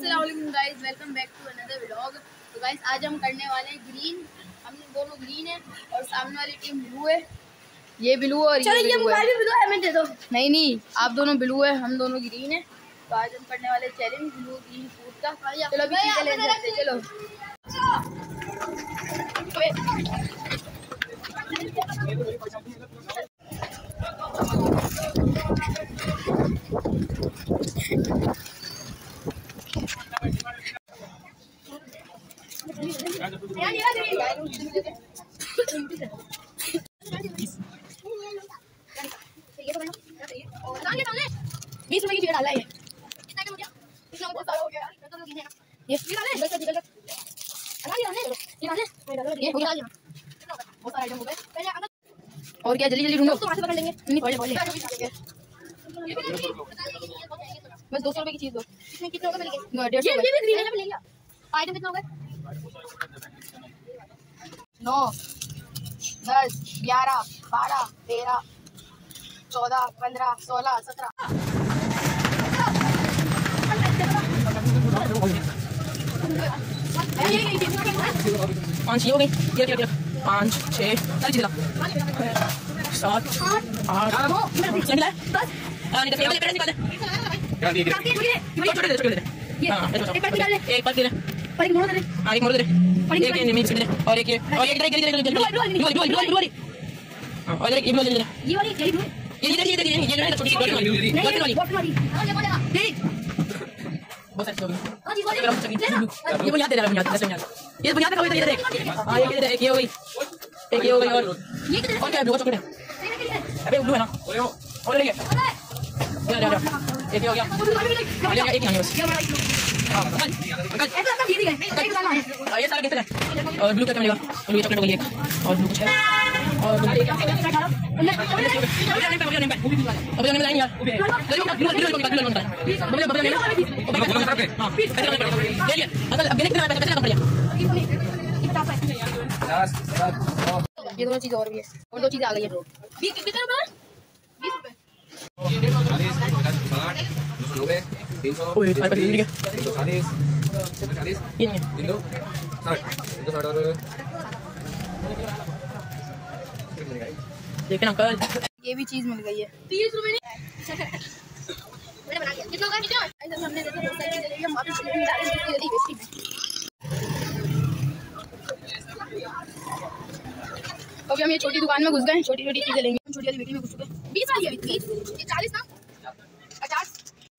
अस्सलाम वालेकुम guys, welcome back to another vlog. तो गाइस आज हम करने वाले हैं ग्रीन। हम दोनों ग्रीन हैं और सामने वाली टीम ब्लू है। ये ब्लू और ये ब्लू है। हमें दे दो। नहीं, आप दोनों ब्लू है, हम दोनों ग्रीन है। तो आज हम करने वाले चैलेंज ब्लू ग्रीन फूड का। चलो अभी चीजें ले सकते हैं। चलो ₹20 की चीज डाला है। कितना बहुत सारा हो गया यार। ये बहुत सारे आइटम हो गए। और क्या, जल्दी ढूंढो। तो पकड़ लेंगे। नहीं पकड़ बस ₹200 की चीज दो। इसमें कितने हो गए? 150। ये भी ग्रीन है, ले लिया। आइटम कितना हो गए? 9 10 11 12 13 14 15 16 17 5 हो गई। 5 6 7 8 ये बुनियाद दे रहा है। ये बुनियाद का कोई तरीका देख। हां एक ये हो गई, एक ये हो गई। और ये कितने? और क्या ब्लू चॉकलेट है? अबे ब्लू है ना। और ले जा एक ये हो गया। एक नहीं बस। हां अंकल एकदम ये गए। ये सारा कितने है? और ब्लू का मिलेगा। ब्लू चॉकलेट हो गई एक। और ब्लू कुछ है। और ब्लू अबे नहीं लाइन यार। ये दोनों चीजें और भी है, और 2 चीजें आ गई है। 20 कितने रुपए? 20 रुपए। देखना अंकल, ये भी चीज मिल गई है। 30 रुपए मैंने बना दिया। कितना होगा? हमने देखा बहुत सारी चीजें ले ली। हम वापस चले गए। अभी हम ये छोटी दुकान में घुस गए। छोटी छोटी चीजें लेंगे। छोटी वाली बेटी में घुस चुके। 20 वाली है। 20 ये 40 ना 50।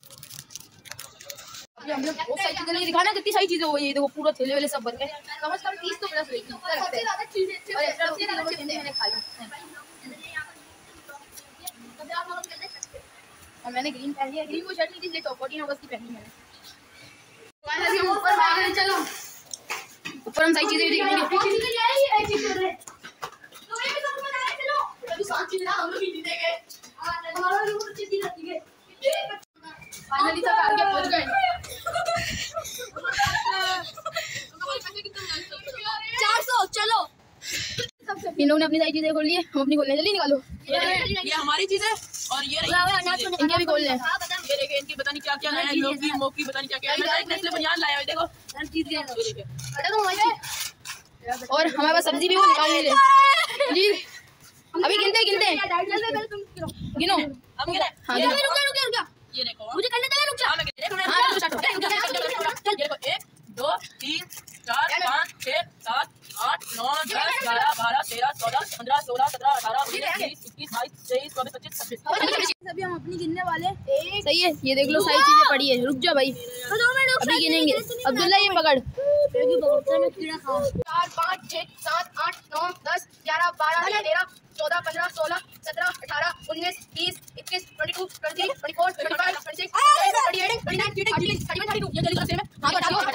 अभी हमने बहुत सारी चीजें लेंगे। दिखाना कितनी सारी चीजें हो। ये देखो पूरा थैले वाले सब भर के कम से कम 30 तो प्लस होगी। सबसे ज्यादा चीजें और एक्स्ट्रा चीजें मैंने खा ली। और मैंने ग्रीन पहनी है। ग्रीन वो शर्ट नहीं थी, इसलिए टॉप 14 अगस्त की पहनी मैंने। फाइनली हम ऊपर आ गए। चलो ऊपर हम सारी चीजें देखेंगे। फाइनली सब आगे पहुंच गए। 400। चलो इन लोगों ने अपनी सारी चीजें खोल ली है। हम अपनी खोलने। जल्दी निकालो। ये हमारी चीज है और ये इनके भी खोल लें। ये देखिए इनकी पता नहीं क्या क्या है। लोकी मोकी पता नहीं क्या क्या है। एक नेस्ले बुनियाद लाया है। देखो हर चीज है। और हमारे पास सब्जी भी वो निकाल ले जी। अभी गिनते गिनो। अब गिने। हां रुक। ये देखो मुझे करने दे। रुक जा। हां रुक चल। ये देखो 1 2 3 4 5 6 7 8 9 10 11 12 13 14 15 16 17 18 19 20 21 22 23 24 25 26। अभी हम अपनी गिनने वाले। सही है। ये देख लो सारी चीजें पड़ी है। रुक जा भाई, अभी गिनेंगे। अब्दुल्ला ये पकड़। 4 5 6 7 8 9 10 11 12 13 14 15 16 17 18 19 20 21 22 23 24 25 26 28 29 30 31 32। ये जल्दी से हां हटा दो।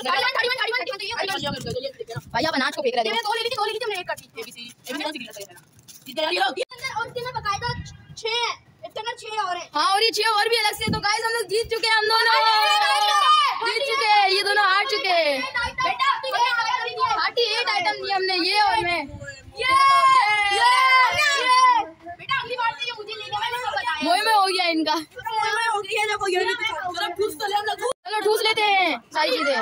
31 भाई आप अनाज को फेंक रहे थे। दो ले ली थी हमने। एक काटी। एबीसी कौन सी गिर सकता है? जीत गया ये लोग। और इसमें बकायदा 6 है। इतना 6 और है। हां और ये 6 और भी अलग से। तो गाइस हम लोग जीत चुके हैं। हम दोनों जीत चुके हैं। ये दोनों हार चुके हैं। 38 आइटम दिए हमने। ये और मैं बेटा अगली बार से ये मुझे लेके मैंने सब बताया। मोए में हो गया इनका। चलो ठूस ले। लेते हैं सारी चीजें।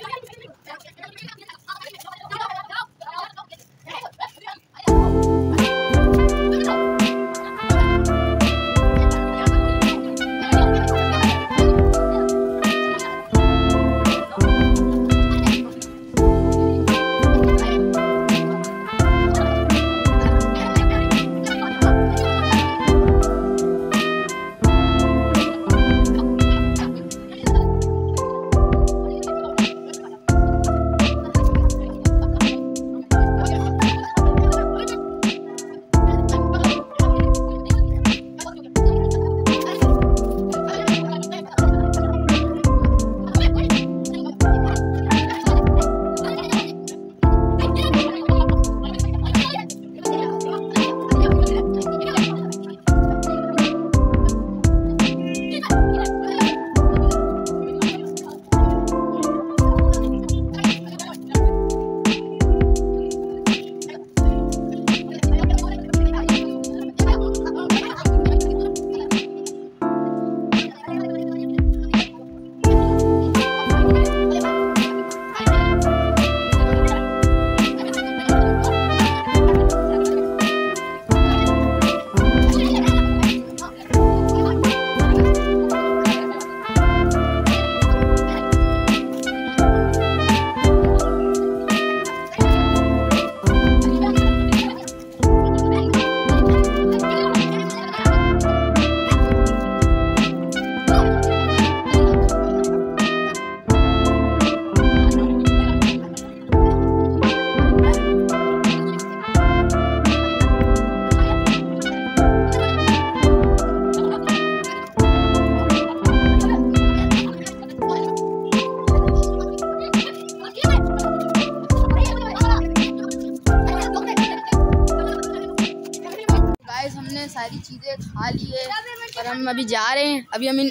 हमने सारी चीज़ें खा ली है और हम अभी जा रहे हैं। अभी हम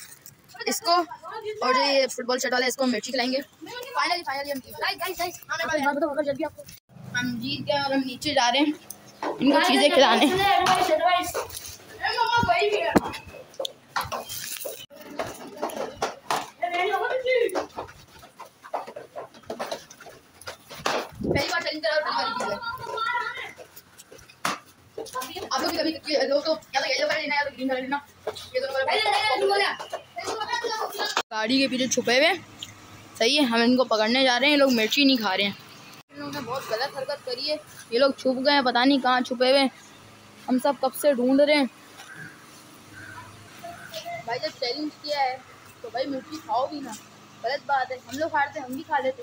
इसको और जो ये फुटबॉल शर्ट वाला है इसको मिर्ची खिलाएंगे। फाइनली हम जीत गए और हम नीचे जा रहे हैं इनको चीज़ें खिलाने। पहली बार चैलेंज करा आप लोग कभी लोग तो या तो येलो कलर लेना या तो ग्रीन कलर लेना, ये दोनों कलर। गाड़ी के पीछे छुपे हुए सही है, हम इनको पकड़ने जा रहे हैं। ये लोग मिर्ची नहीं खा रहे हैं, इन लोगों ने बहुत गलत हरकत करी है। ये लोग छुप गए हैं, पता नहीं कहाँ छुपे हुए, हम सब कब से ढूंढ रहे हैं। भाई जब चैलेंज किया है तो भाई मिर्ची खाओ भी ना, गलत बात है। हम लोग खाते हम भी खा लेते।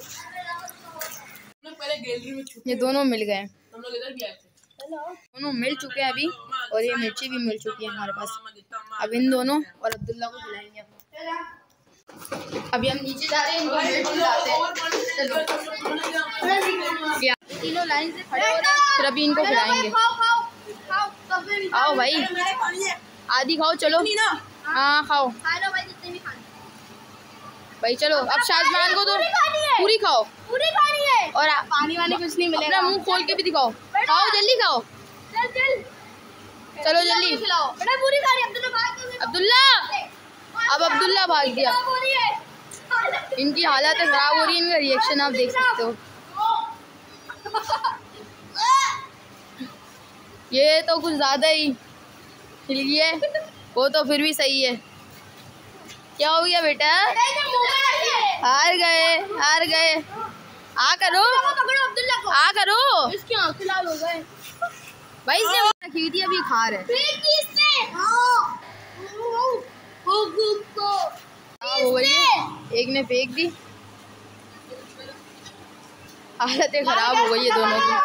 ये दोनों मिल गए, हम लोग इधर भी आए थे, दोनों मिल चुके हैं अभी और ये मिर्ची भी मिल चुकी है हमारे पास। अब इन दोनों और अब्दुल्ला को खिलाएंगे। अभी हम नीचे जा रहे हैं, इनको मिर्च खिलाते हैं। तीनों लाइन से खड़े हो रहे हैं, फिर अभी इनको खिलाएंगे। आओ भाई, आधी खाओ, चलो। हाँ खाओ भाई, चलो। अब शाहजमान को तो पूरी खाओ, पूरी खानी है। और पानी वानी कुछ नहीं मिलेगा, मुंह खोल के भी दिखाओ। खाओ जल्दी खाओ, चलो जल्दी। पूरी खानी। अब्दुल्ला, अब अब्दुल्ला भाग गया। इनकी हालत खराब हो रही है, इनका रिएक्शन आप देख सकते हो। ये तो कुछ ज्यादा ही हिल गया, वो तो फिर भी सही है। क्या हो गया बेटा? हार गए, हार गए। आ करो, आ करो। इसकी आंखें लाल हो गए भाई, इसने रखी हुई थी, अभी खा रहे। हो गई है, एक ने फेंक दी। हालतें खराब हो गई है दोनों की।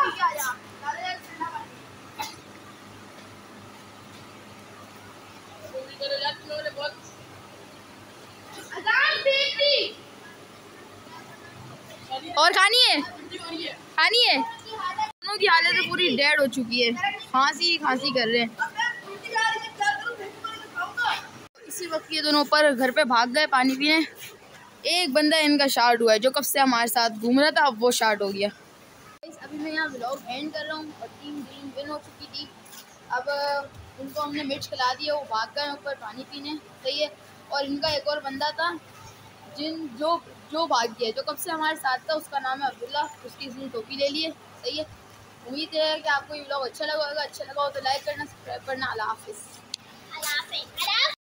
और खानी है, खानी है। दोनों की हालत पूरी डेड हो चुकी है, खांसी खांसी कर रहे हैं। इसी वक्त ये दोनों ऊपर घर पे भाग गए पानी पीने। एक बंदा इनका शार्ट हुआ है जो कब से हमारे साथ घूम रहा था, अब वो शार्ट हो गया। अभी मैं यहाँ व्लॉग एंड कर रहा हूँ और टीम ग्रीन विन हो चुकी थी। अब उनको हमने मिर्च खिला दिया, वो भाग गए ऊपर पानी पीने, सही है। और इनका एक और बंदा था जो भाग गया, जो कब से हमारे साथ था, उसका नाम है अब्दुल्ला। उसकी इसने टोपी ले ली है। सही है। उम्मीद है कि आपको ये व्लॉग अच्छा लगा होगा। अच्छा लगा हो तो लाइक करना, सब्सक्राइब करना। अल्लाह हाफिज़।